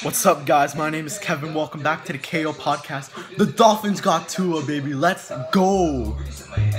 What's up, guys? My name is Kevin. Welcome back to the KO podcast. The Dolphins got Tua, baby. Let's go.